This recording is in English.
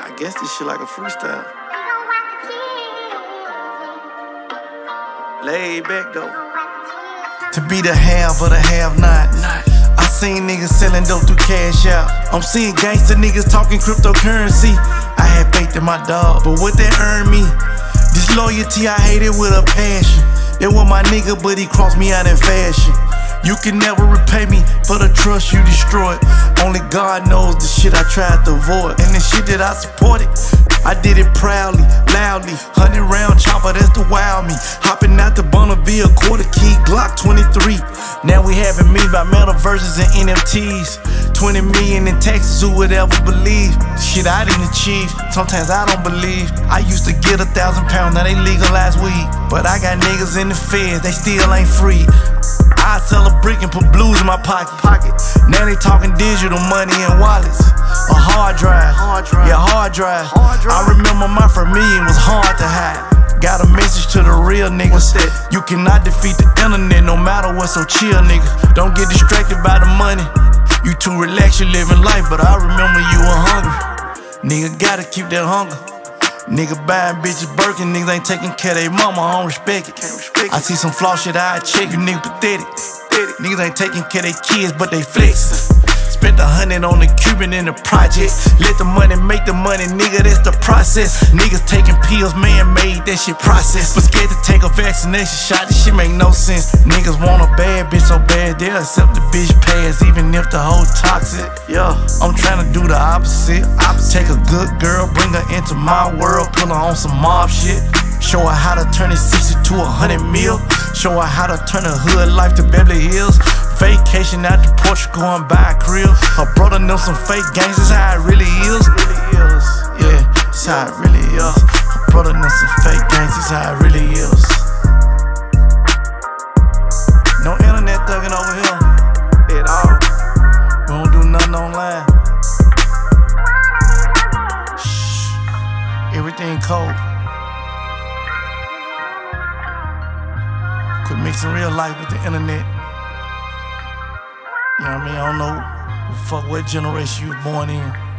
I guess this shit like a freestyle. Laid back though. To be the have of the have-nots. I seen niggas selling dope through Cash Out. I'm seeing gangster niggas talking cryptocurrency. I had faith in my dog, but what that earned me? This loyalty I hated with a passion. That was my nigga, but he crossed me out in fashion. You can never repay me for the trust you destroyed. Only God knows the shit I tried to avoid. And the shit that I supported, I did it proudly, loudly. 100-round chopper, that's the wild me. Hopping out the Bonneville, quarter key, Glock 23. Now we having me by metaverses and NFTs. 20 million in taxes, who would ever believe? Shit I didn't achieve, sometimes I don't believe. I used to get 1,000 pounds, now they legalize weed. But I got niggas in the feds, they still ain't free. I sell a brick and put blues in my pocket. Now they talking digital money and wallets. A hard drive, yeah, hard drive. I remember my first million was hard to hide. Got a message to the real niggas. You cannot defeat the internet no matter what, so chill nigga. Don't get distracted by the money. You too relaxed, you living life, but I remember you were hungry. Nigga gotta keep that hunger. Nigga buying bitches Birkin, niggas ain't taking care of their mama, I don't respect it. I see some flaw shit, I check you, nigga pathetic. Niggas ain't taking care of their kids, but they flexin'. Spent 100 on the Cuban in the project. Let the money make the money, nigga, that's the process. Niggas taking pills, man-made, that shit processed. But scared to take a vaccination shot, this shit make no sense. Niggas want a bad bitch so bad, they'll accept the bitch pass, even if the hoe toxic. Yeah, I'm trying to do the opposite. Take a good girl, bring her into my world, put her on some mob shit. Show her how to turn it 60 to 100 mil. Show her how to turn a hood life to Beverly Hills. Vacation out to Portugal and buy a crib. Her brother knows some fake gangs, that's how it really is. Yeah, that's how it really is. Her brother knows some fake gangs, that's how it really is. No internet thugging over here at all. We don't do nothing online. Shh, everything cold. Quit mixing real life with the internet. You know what I mean? I don't know what generation you was born in.